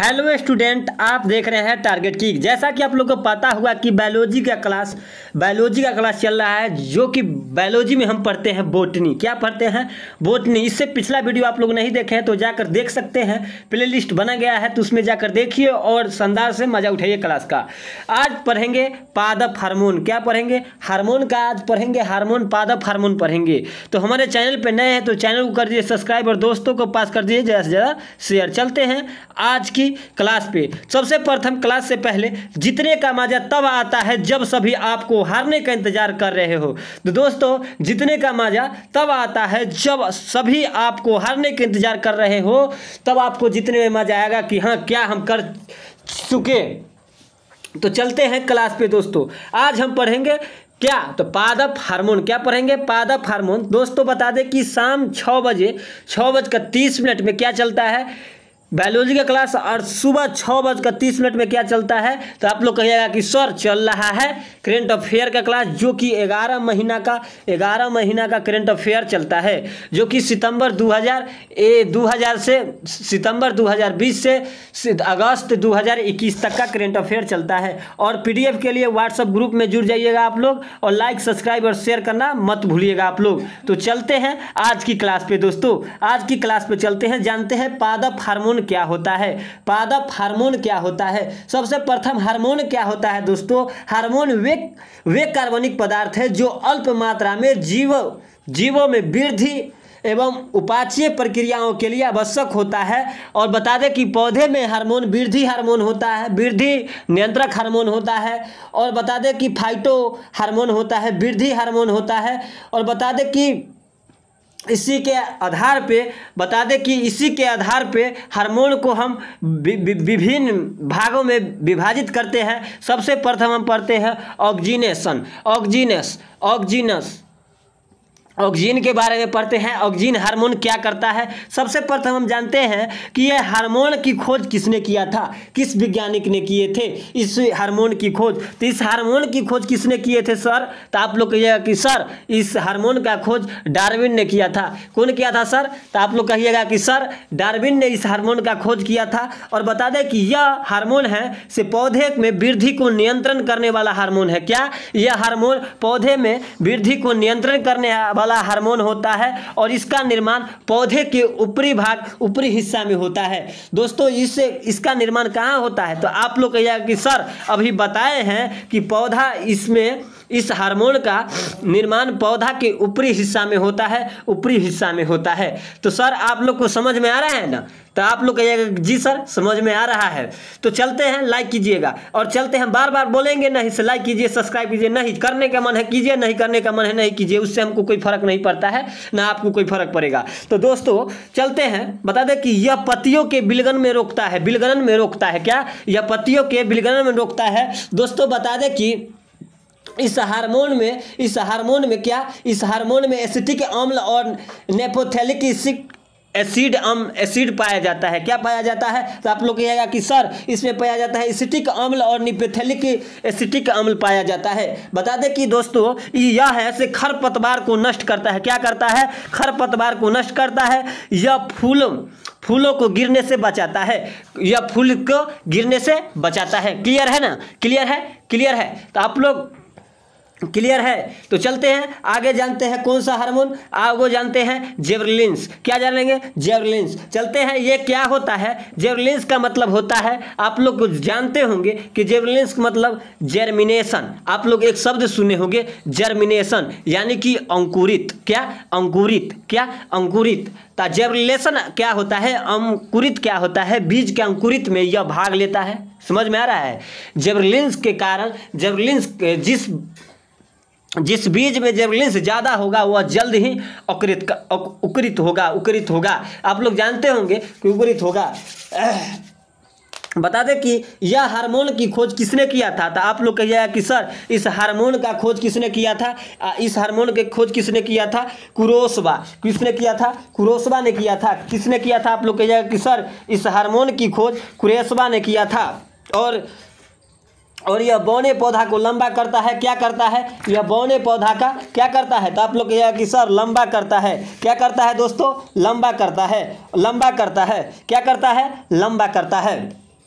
Hello student, आप देख रहे हैं टारगेट की। जैसा कि आप लोग को पता हुआ कि बायोलॉजी का क्लास चल रहा है, जो कि बायोलॉजी में हम पढ़ते हैं बोटनी। क्या पढ़ते हैं? बोटनी। इससे पिछला वीडियो आप लोग नहीं देखे हैं तो जाकर देख सकते हैं, प्लेलिस्ट बना गया है तो उसमें जाकर देखिए और शानदार से मजा उठाइए क्लास का। आज पढ़ेंगे पादप हार्मोन। क्या पढ़ेंगे? हार्मोन का आज पढ़ेंगे, हार्मोन, पादप हार्मोन पढ़ेंगे। तो हमारे चैनल पर नए हैं तो चैनल को कर दीजिए सब्सक्राइब और दोस्तों को पास कर दीजिए ज़्यादा से ज़्यादा शेयर। चलते हैं आज की क्लास पे। सबसे प्रथम क्लास से पहले जीतने का मजा तब आता है जब सभी आपको हारने का इंतजार कर रहे हो। तो दोस्तों, जीतने का मजा तब आता है जब सभी आपको हारने का इंतजार कर रहे हो, तब आपको जीतने में मजा आएगा कि हाँ क्या हम कर चुके। तो चलते हैं क्लास पे दोस्तों। आज हम पढ़ेंगे क्या? तो पादप हार्मोन। क्या पढ़ेंगे? पादप हार्मोन। दोस्तों बता दें कि शाम 6:30 में क्या चलता है बायोलॉजी का क्लास, और सुबह 6:30 में क्या चलता है? तो आप लोग कहिएगा कि सर चल रहा है करेंट अफेयर का क्लास, जो कि 11 महीना का करेंट अफेयर चलता है, जो कि सितंबर 2020 से अगस्त 2021 तक का करेंट अफेयर चलता है। और पीडीएफ के लिए व्हाट्सएप ग्रुप में जुड़ जाइएगा आप लोग, और लाइक सब्सक्राइब और शेयर करना मत भूलिएगा आप लोग। तो चलते हैं आज की क्लास पे दोस्तों। आज की क्लास पे चलते हैं, जानते हैं पादप हार्मोन क्या होता है। पादप हार्मोन क्या होता है? सबसे प्रथम हार्मोन क्या होता है दोस्तों? हार्मोन वे कार्बनिक पदार्थ है जो अल्प मात्रा में जीवों में वृद्धि एवं उपाचीय प्रक्रियाओं के लिए आवश्यक होता है। और बता दें कि पौधे में हार्मोन वृद्धि हार्मोन होता है, वृद्धि नियंत्रक हार्मोन होता है। और बता दें कि फाइटो हार्मोन होता है, वृद्धि हार्मोन होता है। और बता दें कि इसी के आधार पे हार्मोन को हम विभिन्न भागों में विभाजित करते हैं। सबसे प्रथम हम पढ़ते हैं ऑक्जीन के बारे में पढ़ते हैं। ऑक्जीन हार्मोन क्या करता है? सबसे प्रथम हम जानते हैं कि यह हार्मोन की खोज किसने किया था, किस वैज्ञानिक ने किए थे इस हार्मोन की खोज। तो इस हार्मोन की खोज किसने किए थे सर? तो आप लोग कहिएगा कि सर इस हार्मोन का खोज डार्विन ने किया था। कौन किया था सर? तो आप लोग कहिएगा कि सर डार्विन ने इस हार्मोन का खोज किया था। और बता दें कि यह हार्मोन है से पौधे में वृद्धि को नियंत्रण करने वाला हार्मोन है। क्या? यह हार्मोन पौधे में वृद्धि को नियंत्रण करने वाला हार्मोन होता है, और इसका निर्माण पौधे के ऊपरी हिस्सा में होता है। दोस्तों इसका निर्माण कहाँ होता है? तो आप लोग कहिएगा कि सर अभी बताए हैं कि इस हार्मोन का निर्माण पौधा के ऊपरी हिस्सा में होता है। तो सर आप लोग को समझ में आ रहा है ना? तो आप लोग कहिएगा जी सर समझ में आ रहा है। तो चलते हैं, लाइक कीजिएगा। और चलते हैं, बार बार बोलेंगे नहीं से लाइक कीजिए, सब्सक्राइब कीजिए। नहीं करने का मन है कीजिए, नहीं करने का मन है नहीं कीजिए, उससे हमको कोई फर्क नहीं पड़ता है, ना आपको कोई फर्क पड़ेगा। तो दोस्तों चलते हैं, बता दें कि यह पत्तियों के विलगन में रोकता है। क्या? यह पत्तियों के विलगन में रोकता है। दोस्तों बता दें कि इस हार्मोन में एसिटिक अम्ल और नेपोथेलिक एसिड पाया जाता है। क्या पाया जाता है? तो आप लोग कहिएगा कि सर इसमें पाया जाता है एसिटिक अम्ल और निपेथेलिक एसिटिक अम्ल पाया जाता है। बता दें कि दोस्तों यह है से खरपतवार को नष्ट करता है। क्या करता है? खरपतवार को नष्ट करता है। यह फूलों को गिरने से बचाता है। क्लियर है ना? क्लियर है। तो आप लोग क्लियर है? तो चलते हैं आगे, जानते हैं कौन सा हार्मोन। आगे जानते हैं जेबरलिंस। क्या जानेंगे? जेबरलिंस। चलते हैं, ये क्या होता है? जेबरलिंस का मतलब होता है, आप लोग कुछ जानते होंगे कि जेबरलिंस का मतलब जर्मिनेशन। आप लोग एक शब्द सुने होंगे जर्मिनेशन, यानी कि अंकुरित। क्या? अंकुरित। तो जेबरलेशन क्या होता है? अंकुरित क्या होता है? बीज के अंकुरित में यह भाग लेता है। समझ में आ रहा है? जेबरलिंस के कारण जिस बीज में जेबरलिंस ज़्यादा होगा वह जल्द ही उकरित होगा। आप लोग जानते होंगे कि उकरित होगा। बता दें कि यह हार्मोन की खोज किसने किया था? तो आप लोग कहिएगा कि सर इस हार्मोन का खोज किसने किया था? कुरोसबा। किसने किया था? कुरोसबा ने किया था। किसने किया था? आप लोग कहिएगा कि सर इस हार्मोन की खोज कुरोसबा ने किया था। और यह बौने पौधा को लंबा करता है। क्या करता है? यह बौने पौधा का क्या करता है? तो आप लोग कहिएगा कि सर लंबा करता है। क्या करता है दोस्तों? लंबा करता है। क्या करता है? लंबा करता है।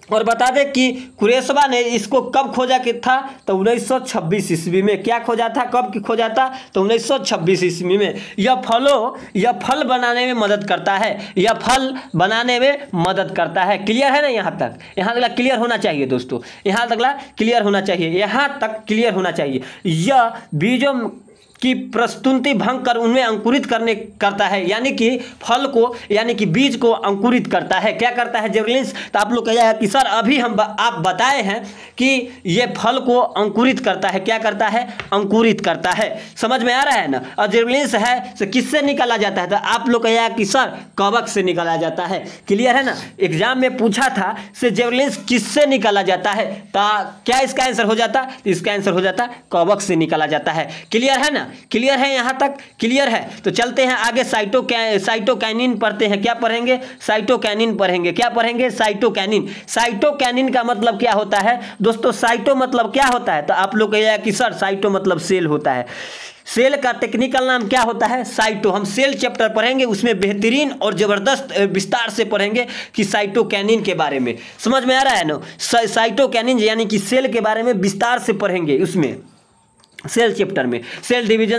और बता दें कि कुरैशवा ने इसको कब खोजा कि था, तो 1926 ईस्वी में। क्या खोजा था, कब खोजा था, तो 1926 ईस्वी में। यह फल बनाने में मदद करता है, यह फल बनाने में मदद करता है। क्लियर है ना, यहाँ तक क्लियर होना चाहिए दोस्तों, यहाँ तक क्लियर होना चाहिए, यहाँ तक क्लियर होना चाहिए। यह बीजों की प्रस्तुति भंग कर उनमें अंकुरित करता है, यानी कि फल को, यानी कि बीज को अंकुरित करता है। क्या करता है जेवलिन्स, तो आप लोग कहा कि सर अभी आप बताए हैं कि ये फल को अंकुरित करता है। क्या करता है, अंकुरित करता है। समझ में आ रहा है ना। और जेवलिन्स है तो किससे निकाला जाता है, तो आप लोग कहा कि सर कवक से निकाला जाता है। क्लियर है ना, एग्जाम में पूछा था से जेवलिन्स किससे निकाला जाता है, तो क्या इसका आंसर हो जाता, इसका आंसर हो जाता कवक से निकाला जाता है। क्लियर है ना, क्लियर है, यहाँ तक क्लियर है। तो चलते हैं आगे, साइटोकाइनिन पढ़ते हैं। क्या पढ़ेंगे, साइटोकाइनिन पढ़ेंगे। क्या पढ़ेंगे, साइटोकाइनिन। साइटोकाइनिन का मतलब क्या होता है दोस्तों, साइटो मतलब क्या होता है, तो आप लोग कहिएगा कि सर साइटो मतलब सेल होता है। सेल का टेक्निकल नाम क्या होता है, साइटो। हम सेल चैप्टर पढ़ेंगे, उसमें बेहतरीन और ज़बरदस्त विस्तार से पढ़ेंगे कि साइटोकाइनिन के बारे में। समझ में आ रहा है ना, साइटोकाइनिन यानी कि सेल के बारे में विस्तार से पढ़ेंगे उसमें, सेल चैप्टर में। सेल डिवीजन,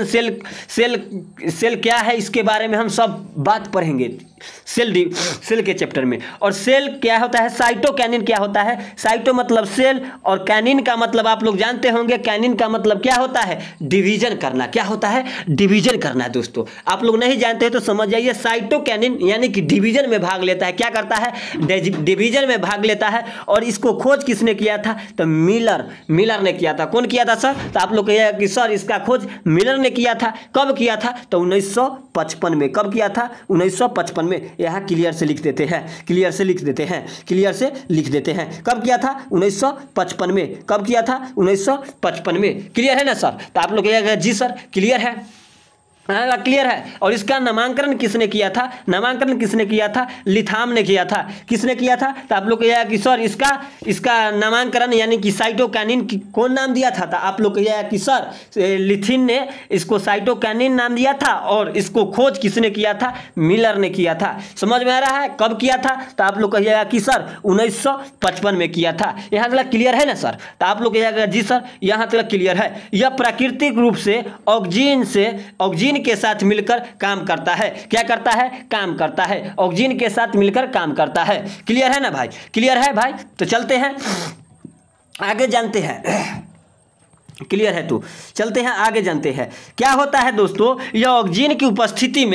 सेल क्या है, इसके बारे में हम सब बात पढ़ेंगे सेल के चैप्टर में। और सेल क्या होता है, साइटोकाइनिन क्या होता है, साइटो मतलब सेल और कैनिन का मतलब आप लोग जानते होंगे, कैनिन का मतलब क्या होता है, डिवीजन करना। क्या होता है, डिवीजन करना। दोस्तों आप लोग नहीं जानते तो समझ जाइए, साइटोकाइनिन यानी कि डिवीजन में भाग लेता है। क्या करता है, डिवीजन में भाग लेता है। और इसको खोज किसने किया था, तो मिलर ने किया था। कौन किया था सर, तो आप लोग कहिएगा कि सर इसका खोज मिलर ने किया था। कब किया था, तो 1955 में। कब किया था, 1955 में। यहाँ क्लियर से लिख देते हैं, क्लियर से लिख देते हैं, क्लियर से लिख देते हैं। कब किया था, 1955 में। कब किया था, 1955 में। क्लियर है ना सर, तो आप लोग कहिएगा जी सर क्लियर है, क्लियर है। और इसका नामांकन किसने किया था, नामांकन किसने किया था, लिथाम ने किया था। किसने किया था, तो आप लोग कहिएगा कि सर इसका नामांकन यानी कि साइटोकाइनिन की कौन नाम दिया था, तो आप लोग कहिएगा कि सर लिथिन ने इसको साइटोकाइनिन नाम दिया था। और इसको खोज किसने किया था, मिलर ने किया था। समझ में आ रहा है, कब किया था, तो आप लोग कहिएगा कि सर 1955 में किया था। यहाँ तक क्लियर है ना सर, तो आप लोग कहिएगा जी सर यहाँ तक क्लियर है। यह प्राकृतिक रूप से ऑक्सीजन के साथ मिलकर काम करता है। क्या करता है, काम करता है, ऑक्सीजन के साथ मिलकर काम करता है। क्लियर है ना भाई, क्लियर है भाई। तो चलते हैं आगे, जानते हैं। क्लियर है, तो चलते हैं आगे, जानते हैं क्या होता है दोस्तों। यह ऑक्सीजन की उपस्थिति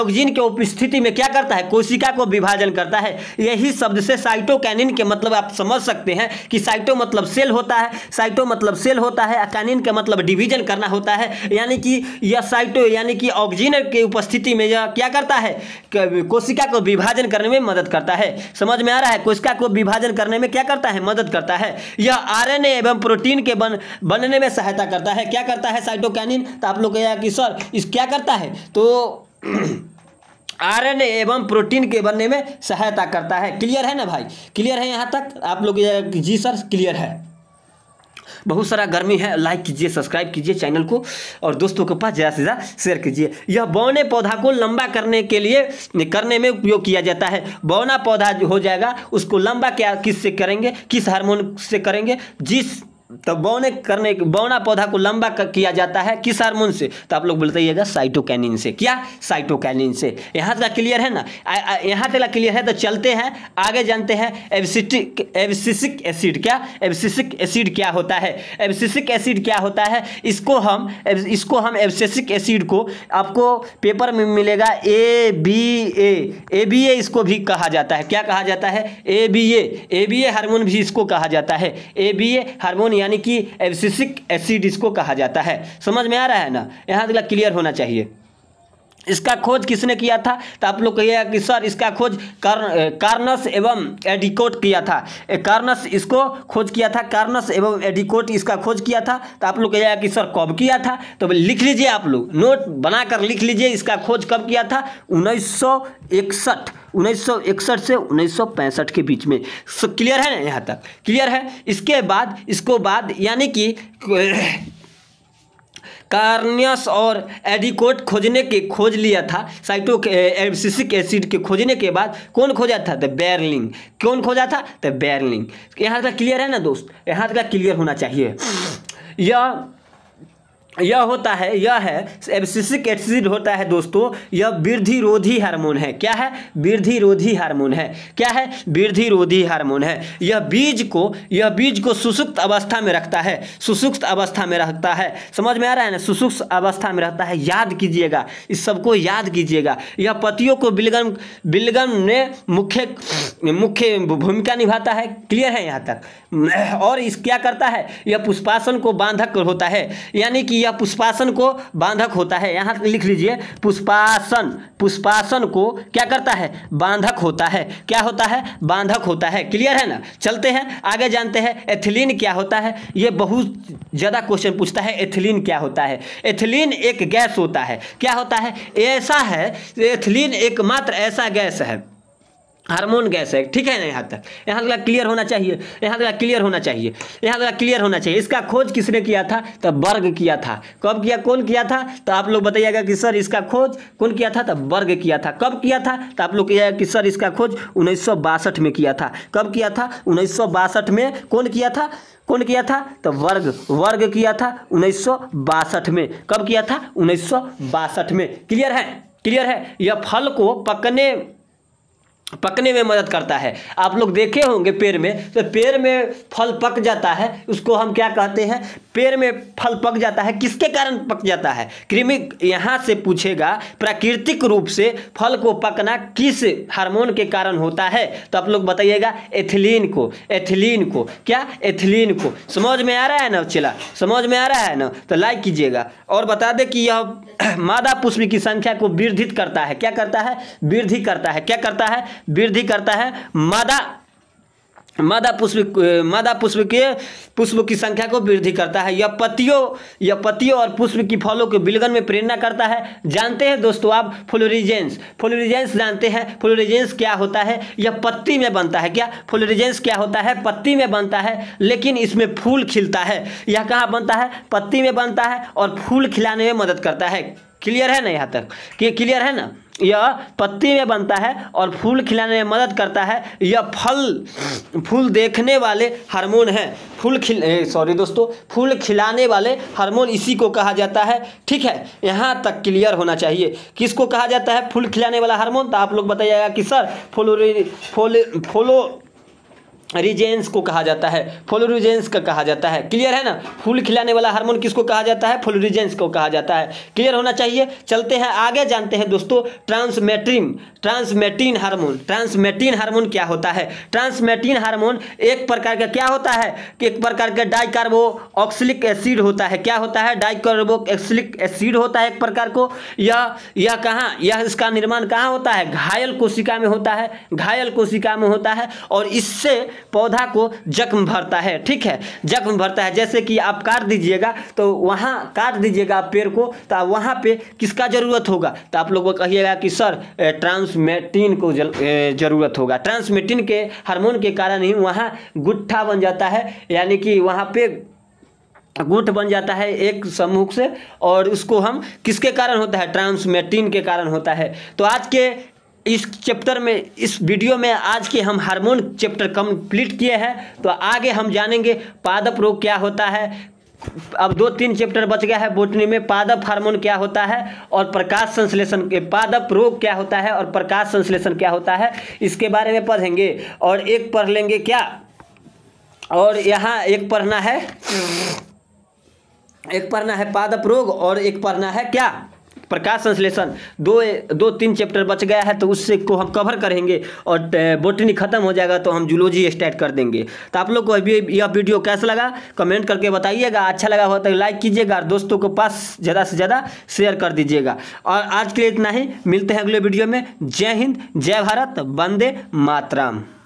में क्या करता है, कोशिका को विभाजन करता है। यही शब्द से साइटोकाइनिन के मतलब आप समझ सकते हैं कि साइटो मतलब सेल होता है, साइटो मतलब सेल होता है, काइनिन का मतलब डिवीजन करना होता है। यानी कि यह साइटो यानी कि ऑक्सीजन की उपस्थिति में यह क्या करता है, कोशिका को विभाजन करने में मदद करता है। समझ में आ रहा है, कोशिका को विभाजन करने में क्या करता है, मदद करता है। यह आरएनए एवं प्रोटीन के बनने में सहायता करता है। क्या करता है साइटोकाइनिन, तो आप लोग कहेगा कि सर इस क्या करता है, तो आरएनए एवं प्रोटीन के बनने में सहायता करता है। क्लियर है ना भाई, क्लियर है यहाँ तक, आप लोग जी सर क्लियर है। बहुत सारा गर्मी है, लाइक कीजिए, सब्सक्राइब कीजिए चैनल को और दोस्तों के पास ज़्यादा से ज़्यादा शेयर कीजिए। यह बौने पौधा को लंबा करने में उपयोग किया जाता है। बौना पौधा जो हो जाएगा उसको लंबा किससे करेंगे, किस हार्मोन से करेंगे, तो बौना पौधा को लंबा किया जाता है किस हार्मोन से, तो आप लोग बताइएगा साइटोकाइनिन से। क्या, साइटोकाइनिन से। यहाँ तक क्लियर है ना, यहाँ तक क्लियर है। तो चलते हैं आगे, जानते हैं एब्सिसिक एसिड। क्या, एब्सिसिक एसिड क्या होता है, एब्सिसिक एसिड क्या होता है, इसको हम एब्सिसिक एसिड को आपको पेपर में मिलेगा ABA इसको भी कहा जाता है। क्या कहा जाता है, ABA हार्मोन भी इसको कहा जाता है। ABA हार्मोन यानी कि एब्सिसिक एसिड इसको कहा जाता है। समझ में आ रहा है ना, यहाँ तक क्लियर होना चाहिए। इसका खोज किसने किया था, तो आप लोग कहिएगा कि सर इसका खोज कार्नस एवं एडिकोट किया था। कार्नस इसको खोज किया था, कार्नस एवं एडिकोट इसका खोज किया था। तो आप लोग कहिएगा कि सर कब किया था, तो लिख लीजिए, आप लोग नोट बनाकर लिख लीजिए इसका खोज कब किया था, 1961 से 1965 के बीच में। क्लियर है ना, यहाँ तक क्लियर है। इसको बाद यानी कि कार्नियस और एडिकोट खोज लिया था। एब्सिसिक एसिड के खोजने के बाद कौन खोजा था? द बेरलिंग। कौन खोजा था? द बेरलिंग। यहाँ तक क्लियर है ना दोस्त? यहाँ तक क्लियर होना चाहिए। यह होता है, यह है एब्सिसिक एसिड होता है दोस्तों, यह वृद्धिरोधी हार्मोन है। क्या है? वृद्धिरोधी हार्मोन है। क्या है? वृद्धिरोधी हार्मोन है। यह बीज को सुषुप्त अवस्था में रखता है। सुषुप्त अवस्था में रखता है। समझ में आ रहा है ना? सुषुप्त अवस्था में रहता है। याद कीजिएगा, इस सबको याद कीजिएगा। यह पतियों को विलगन में मुख्य भूमिका निभाता है। क्लियर है यहाँ तक? और इस क्या करता है? यह पुष्पासन को बांधक होता है, यानी कि यह पुष्पासन को बांधक होता है। यहाँ लिख लीजिए, पुष्पासन को क्या करता है? बांधक होता है। क्या होता है? बांधक होता है। क्लियर है ना? चलते हैं आगे, जानते हैं एथिलीन क्या होता है। ये बहुत ज़्यादा क्वेश्चन पूछता है, एथिलीन क्या होता है। एथिलीन एक गैस होता है। क्या होता है? ऐसा है, एथिलीन एकमात्र ऐसा गैस है, हार्मोन गैस है। ठीक है ना? यहाँ तक क्लियर होना चाहिए। यहाँ तक क्लियर होना चाहिए। इसका खोज किसने किया था? तो बर्ग किया था। कब किया? कौन किया था? तो आप लोग बताइएगा कि सर इसका खोज कौन किया था? तो बर्ग किया था। कब किया था? तो आप लोग कहिएगा कि सर इसका खोज 1962 में किया था। कब किया था? 1962 में। कौन किया था? तो वर्ग किया था 1962 में। कब किया था? 1962 में। क्लियर है? यह फल को पकने में मदद करता है। आप लोग देखे होंगे पेड़ में, तो पेड़ में फल पक जाता है, उसको हम क्या कहते हैं? पेड़ में फल पक जाता है, किसके कारण पक जाता है? कृमि यहाँ से पूछेगा प्राकृतिक रूप से फल को पकना किस हार्मोन के कारण होता है? तो आप लोग बताइएगा एथिलीन को। क्या? एथिलीन को। समझ में आ रहा है ना? चला, समझ में आ रहा है ना? तो लाइक कीजिएगा। और बता दें कि यह मादा पुष्प की संख्या को वृद्धित करता है। क्या करता है? वृद्धि करता है। क्या करता है? वृद्धि करता है। मादा पुष्प की संख्या को वृद्धि करता है। यह पत्तियों और पुष्प की फलों के विलगन में प्रेरणा करता है। जानते हैं दोस्तों आप फ्लोरिजेंस जानते हैं? फ्लोरिजेंस क्या होता है? यह पत्ती में बनता है। क्या? फ्लोरिजेंस क्या होता है? पत्ती में बनता है, लेकिन इसमें फूल खिलता है। यह कहाँ बनता है? पत्ती में बनता है और फूल खिलाने में मदद करता है। क्लियर है ना? यहाँ तक क्लियर है ना? यह पत्ती में बनता है और फूल खिलाने में मदद करता है। यह फूल देखने वाले हार्मोन है। फूल खिलाने वाले हार्मोन इसी को कहा जाता है। ठीक है? यहाँ तक क्लियर होना चाहिए। किसको कहा जाता है फूल खिलाने वाला हार्मोन? तो आप लोग बताइएगा कि सर फ्लोरिजेंस को कहा जाता है। फ्लोरिजेंस का कहा जाता है। क्लियर है ना? फूल खिलाने वाला हार्मोन किसको कहा जाता है? फ्लोरिजेंस को कहा जाता है। क्लियर होना चाहिए। चलते हैं आगे, जानते हैं दोस्तों ट्रांसमेटिन हार्मोन क्या होता है। ट्रांसमेटिन हार्मोन एक प्रकार का क्या होता है? एक प्रकार का डाइकार्बोक्सिलिक एसिड होता है। क्या होता है? डाइकार्बोक्सिलिक एसिड होता है एक प्रकार को। यह इसका निर्माण कहाँ होता है? घायल कोशिका में होता है और इससे पौधा को जख्म भरता है। ठीक है? जख्म भरता है। जैसे कि आप काट दीजिएगा, तो वहाँ काट दीजिएगा पेड़ को, तो वहाँ पे किसका जरूरत होगा? तो आप लोग को कहिएगा कि सर ट्रांसमेटिन को जरूरत होगा। ट्रांसमेटिन के हार्मोन के कारण ही वहाँ गुट्ठा बन जाता है, यानी कि वहाँ पे गुट बन जाता है एक समूह से, और उसको हम किसके कारण होता है? ट्रांसमेटिन के कारण होता है। तो आज के इस चैप्टर में, इस वीडियो में आज के हम हार्मोन चैप्टर कंप्लीट किए हैं। तो आगे हम जानेंगे पादप रोग क्या होता है। अब 2-3 चैप्टर बच गया है बोटनी में। पादप हार्मोन क्या होता है और प्रकाश संश्लेषण के पादप रोग क्या होता है और प्रकाश संश्लेषण क्या होता है, इसके बारे में पढ़ेंगे। और एक पढ़ लेंगे क्या, और यहाँ एक पढ़ना है पादप रोग, और एक पढ़ना है क्या? प्रकाश संश्लेषण। 2-3 चैप्टर बच गया है, तो उससे को हम कवर करेंगे और बोटनी खत्म हो जाएगा तो हम जूलॉजी स्टार्ट कर देंगे। तो आप लोग को अभी यह वीडियो कैसा लगा कमेंट करके बताइएगा। अच्छा लगा हो तो लाइक कीजिएगा और दोस्तों को पास ज़्यादा से ज़्यादा शेयर कर दीजिएगा। और आज के लिए इतना ही, मिलते हैं अगले वीडियो में। जय हिंद, जय भारत, वंदे मातरम।